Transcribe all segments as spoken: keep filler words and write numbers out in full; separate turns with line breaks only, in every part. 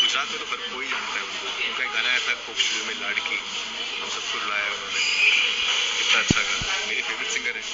गुजरात में तो हर कोई जानता है उनको। उनका एक गाना आया था कोक स्टूडियो में, लाड़की, हम सबको रुलाया उन्होंने, कितना अच्छा गाना, मेरी फेवरेट सिंगर है,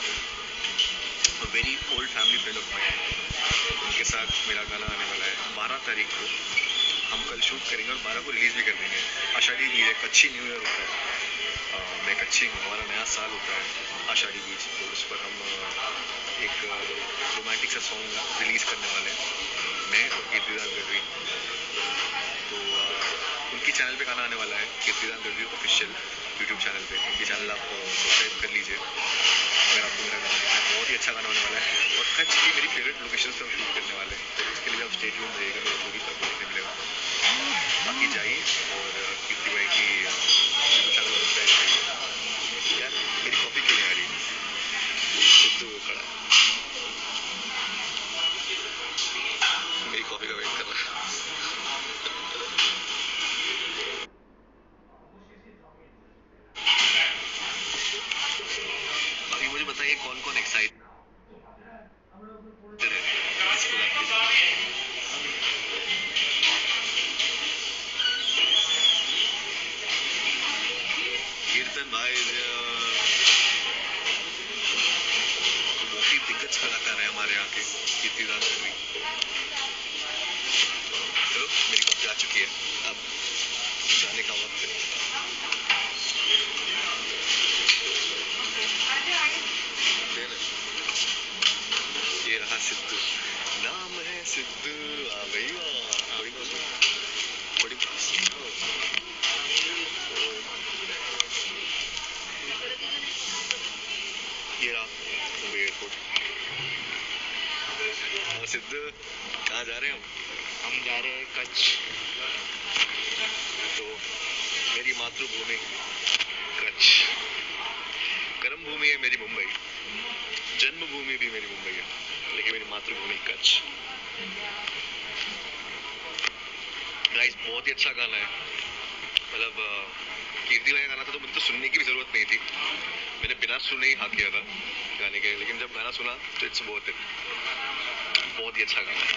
very old family friend of mine. उनके साथ मेरा गाना आने वाला है बारह तारीख को। हम कल शूट करेंगे और बारह को रिलीज भी कर देंगे। आषाढ़ी बीज है, कच्छी न्यू ईयर होता है, आ, मैं कच्छी हूँ, हमारा नया साल होता है आषाढ़ी बीज, तो उस पर हम एक रोमांटिक सा सॉन्ग रिलीज करने वाले हैं, मैं और कीर्तिदान गढ़वी। तो आ, उनकी चैनल पे गाना आने वाला है, Kirtidan Gadhvi official YouTube channel पे। उनकी चैनल आप सब्सक्राइब कर लीजिए अगर आपको मेरा गाना देखना है। बहुत ही अच्छा गाना होने वाला है और कच्छ की मेरी फेवरेट लोकेशन से हम शूट करने वाले हैं, तो इसके लिए आप स्टे ट्यून रहिएगा, मेरा जो भी सब देखने मिलेगा। बाकी जाइए और कीर्ति भाई की यूट्यूब चैनल सब्सक्राइब करिए। यार मेरी कॉपी क्यों नहीं आ रही? सिद्धू खड़ा मेरी कॉपी का वेट कर रहा है। बाकी मुझे बताइए कौन कौन एक्साइटेड है इसको आपके साथ? कीर्तन भाई बहुत ही दिग्गज कलाकार है हमारे यहाँ के, कीर्तिदान गढ़वी। चलो मेरी कॉपी आ चुकी है, अब जाने का वक्त है। ये रहा सिद्धू, नाम है सिद्धू, आ भैया बड़ी बड़ी ये रहा मुंबई एयरपोर्ट। और सिद्धू कहाँ जा रहे हो?
हम जा रहे हैं कच्छ।
तो मेरी मातृभूमि कच्छ, कर्म भूमि है मेरी मुंबई, जन्मभूमि भी मेरी मुंबई है, लेकिन मेरी मातृभूमि कच्छ। गाइस बहुत ही अच्छा गाना है, मतलब कीर्ति भाई का गाना था तो मुझे तो सुनने की भी जरूरत नहीं थी, मैंने बिना सुने ही हाँ किया था गाने के, लेकिन जब गाना सुना तो इट्स वर्थ इट, बहुत ही अच्छा गाना है।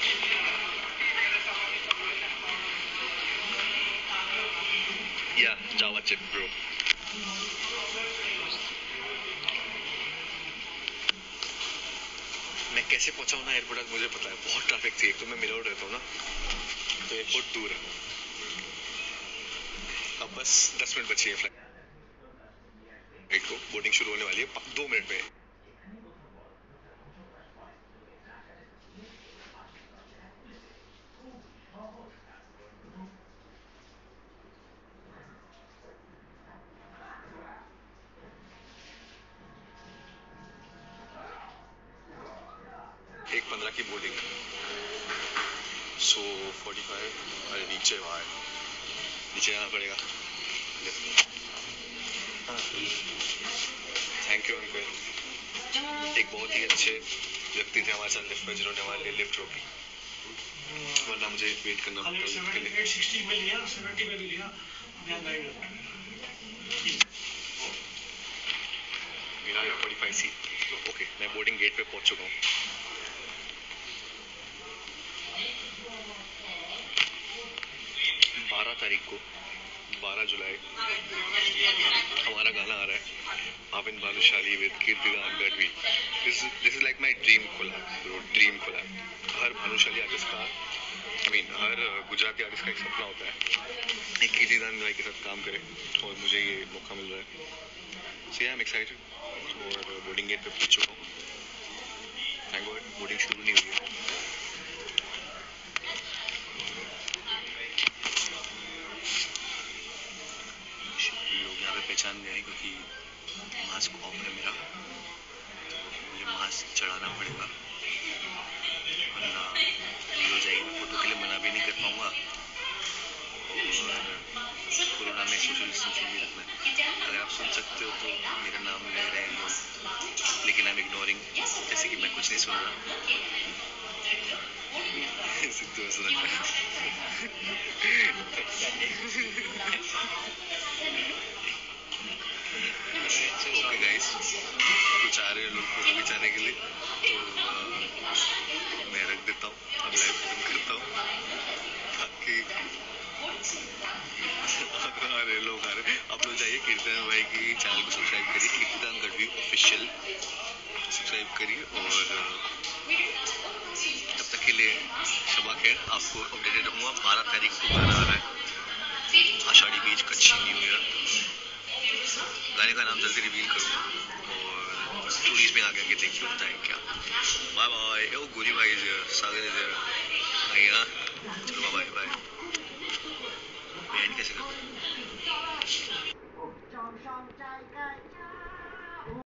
या जावा चिप ब्रो। मैं कैसे पहुंचा हूँ ना एयरपोर्ट तक मुझे पता है, बहुत ट्रैफिक थी, एक तो मैं मिलोड रहता हूँ ना, तो एयरपोर्ट दूर है। अब बस दस मिनट बची है फ्लाइट को, बोर्डिंग शुरू होने वाली है दो मिनट में। एक पंद्रह की बोर्डिंग, सो फोर्टी फाइव अरे नीचे वहाँ है, नीचे जाना पड़ेगा। थैंक यू अंकल, एक बहुत ही अच्छे व्यक्ति थे हमारे साथ लिफ्ट में जिन्होंने हमारे लिए लिफ्ट रोकी, वरना मुझे वेट करना पड़ता लिफ्ट के लिए। मेरा है फोर्टी फाइव सी। ओके मैं बोर्डिंग गेट पे पहुंच चुका हूँ। बारह तारीख को, बारह जुलाई हमारा गाना आ रहा है, Aavin Bhanushali with Kirtidan Gadhvi. This this is like my dream collab bro, dream collab. हर भानुशाली आर्टिस्ट का, आई मीन हर गुजराती आर्टिस्ट का एक सपना होता है एक कीर्तिदान भाई के साथ काम करे, और मुझे ये मौका मिल रहा है, सो आई एम एक्साइटेड। और बोर्डिंग गेट पे पहुंच चुका हूँ, थैंक गॉड बोर्डिंग शुरू नहीं हुई है। लोग यहाँ पे पहचान गए हैं क्योंकि मास्क ऑफ है मेरा, मुझे मास्क चढ़ाना पड़ेगा वरना ये हो जाएगी, मैं फोटो के लिए मना भी नहीं कर पाऊँगा, और कोरोना में सोशल डिस्टेंसिंग भी रखना है। अगर आप सुन सकते हो तो मेरा नाम ले रहे हैं लोग, लेकिन आई एम इग्नोरिंग, जैसे कि मैं कुछ नहीं सुन रहा। सिद्धू हंस रहा है। ओके गाइस, कुछ आ रहे हैं लोग फोटो खिंचाने के लिए, तो मैं रख देता हूँ, अब लाइव खत्म करता हूँ। बाकी अरे लोग आ रहे, आप लोग जाइए कीर्तन भाई की चैनल को सब्सक्राइब करिए, कीर्तन गढ़वी ऑफिशियल सब्सक्राइब करिए। और तब तक के लिए शबा खैर, आपको अपडेटेड रहूँगा। बारह तारीख को गाना आ रहा है, आषाढ़ी बीच कच्छी न्यू ईयर। गाने का नाम जल्दी रिवील करूँगा और स्टोरीज में आगे आगे देखिए होता है क्या। Bye bye. ओ गोरी भाई is here, Sagar is here. भैया चलो बाय बाय। मैं एंड कैसे करूँ?